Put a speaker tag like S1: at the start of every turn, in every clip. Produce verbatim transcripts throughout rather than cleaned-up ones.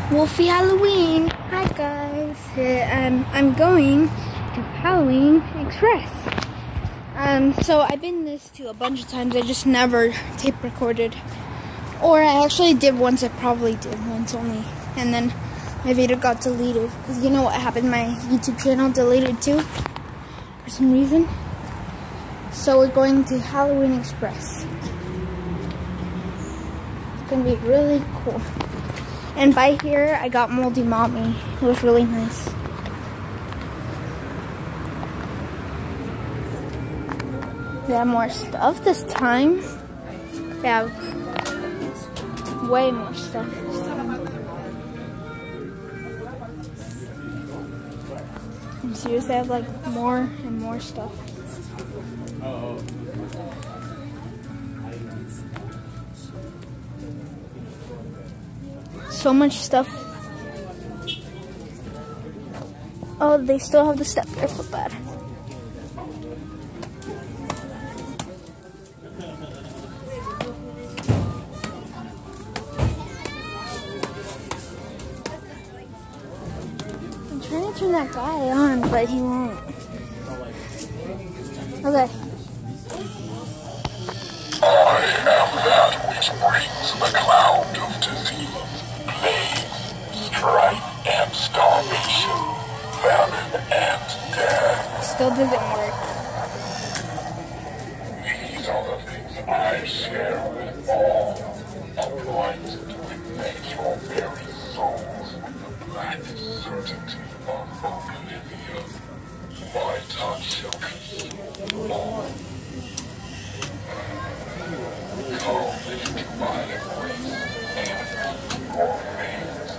S1: Wolfie Halloween. Hi guys. Um, I'm going to Halloween Express. Um, so I've been this to a bunch of times. I just never tape recorded, or I actually did once. I probably did once only, and then my video got deleted because you know what happened? My YouTube channel deleted too for some reason. So we're going to Halloween Express. It's gonna be really cool. And by here, I got Moldy Mommy. It was really nice. We have more stuff this time. We have way more stuff this time. I'm serious, I have like more and more stuff. So much stuff. Oh, they still have the stepper footpad. I'm trying to turn that guy on, but he won't. Okay.
S2: I am that which brings the cloud of disease, plague, strife, and starvation, famine, and death.
S1: Still doesn't work.
S2: These are the things I share with all, anointed with natural very souls with the black certainty of oblivion. My touch shall consume all. Come into my embrace and your veins.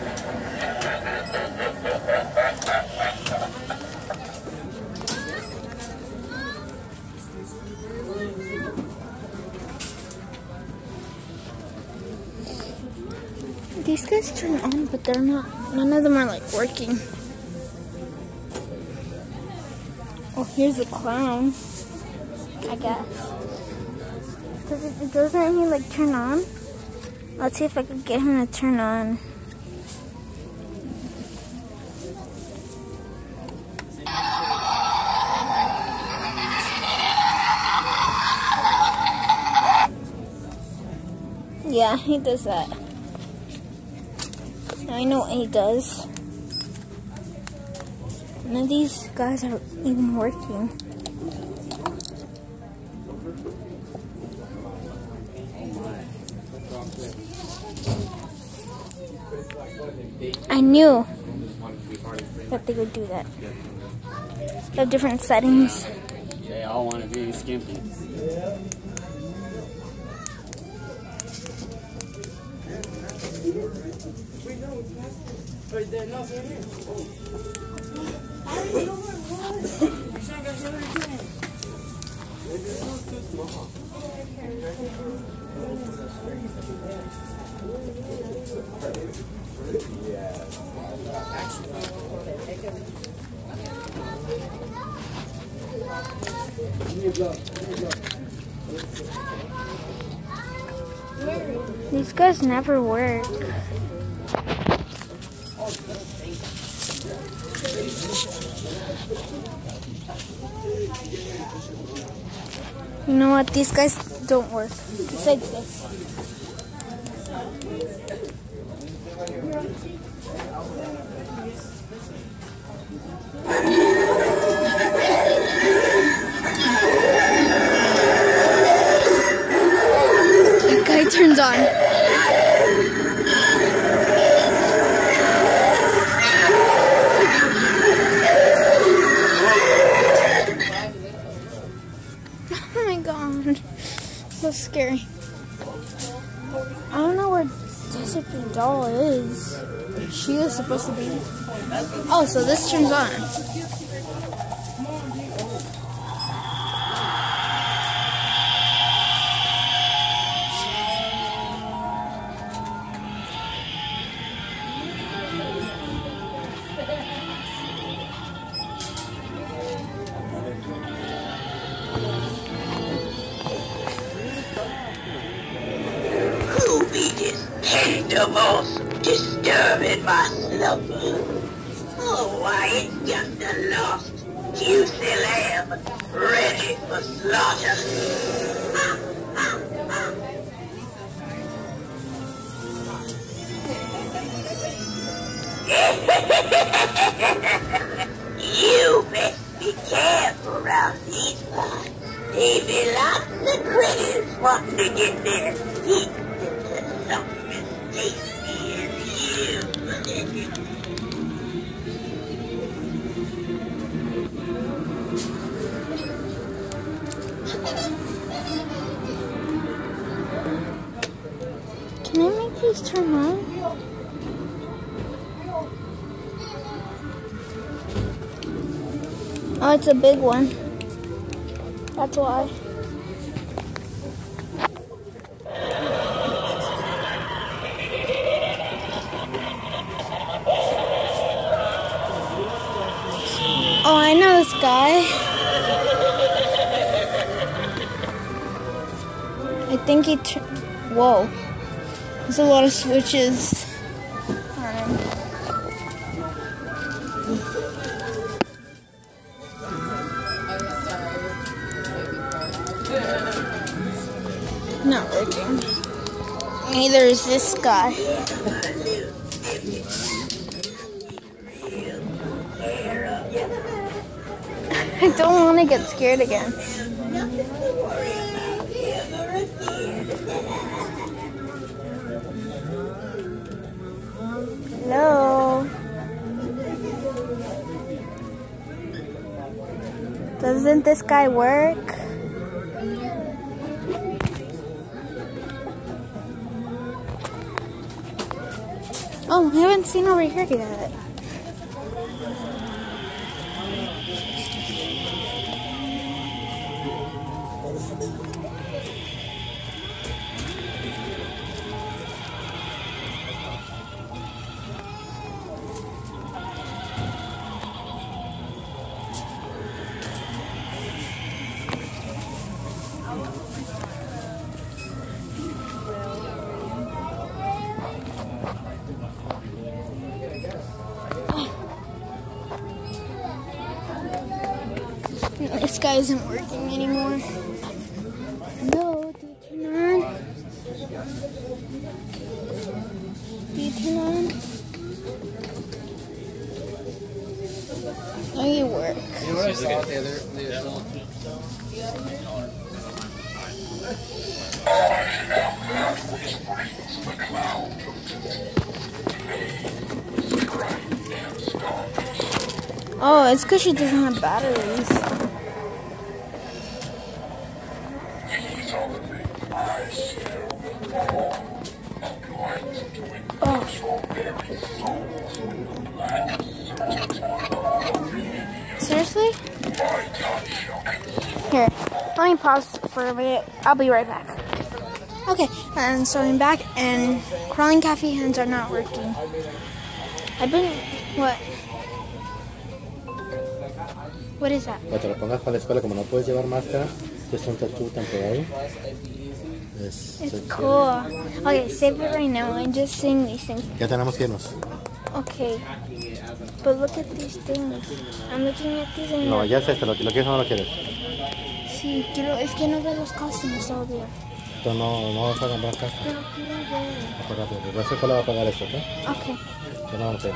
S1: These guys turn on, but they're not, none of them are like working. Oh, here's a clown, I guess. Does it, doesn't he like turn on? Let's see if I can get him to turn on. Yeah, he does that. I know what he does. None of these guys are even working. I knew that they would do that. They have different settings.
S3: They all want to be skimpy.
S1: These guys never work. You know what? These guys don't work. Besides this. That guy turns on. Oh my god, so scary. I don't know where Desert Doll is. She is supposed to be. Oh, so this turns on.
S2: Who be this paid of us?
S4: disturbing my slumber. Oh, why, it's just a lost, juicy lamb, ready for slaughter. You best be careful around these parts. There be lots of critters wanting to get their teeth into something as tasty as you.
S1: Can I make these turn on? Oh, it's a big one. That's why. Oh, I know this guy. I think he tur- Whoa. There's a lot of switches. Um, not working. Neither is this guy. I don't want to get scared again. Hello? Doesn't this guy work? Oh, I haven't seen over here yet. This guy isn't working anymore. No, do you turn on? Do you turn on? No, you work.
S3: You know what I saw the other, the other
S1: Oh, it's because she doesn't have batteries. Oh. Seriously? Here, let me pause for a minute. I'll be right back. Okay, and so I'm back, and crawling cafe hands are not working. I've been, what? What is that?
S5: Cuando te lo pongas para la escuela, como no puedes llevar máscara, es un tattoo temporario. Es,
S1: It's
S5: se-
S1: cool. Okay, save it right now. I'm just seeing these things.
S5: Ya tenemos que irnos.
S1: Okay. But look at these things. I'm looking at these and
S5: No, ya es este, lo, lo quieres o no lo quieres.
S1: sí, quiero, es que no veo los costumes todavía.
S5: Entonces no, no vas a comprar casa.
S1: Pero quiero ver.
S5: Apagate, porque esa escuela va a pagar esto, ¿ok?
S1: Okay.
S5: Ya no vamos a ir.